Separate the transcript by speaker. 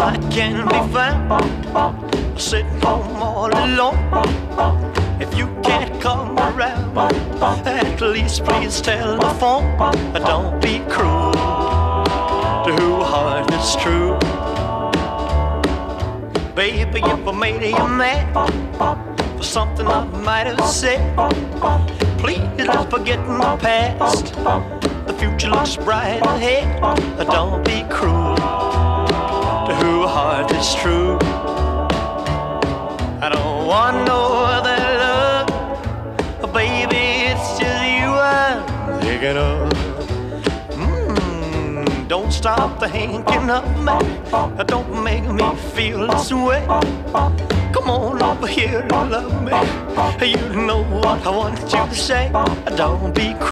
Speaker 1: I can be found sitting home all alone. If you can't come around, at least please tell the phone. Don't be cruel to whose heart is true. Baby, if I made you mad for something I might have said, please let's forget the past. The future looks bright ahead. Don't be cruel to whose heart is true. I don't want no other love, baby, it's just you I'm thinking of. Don't stop thinking of me, don't make me feel this way. Come on over here and love me, you know what I want you to say. Don't be cruel.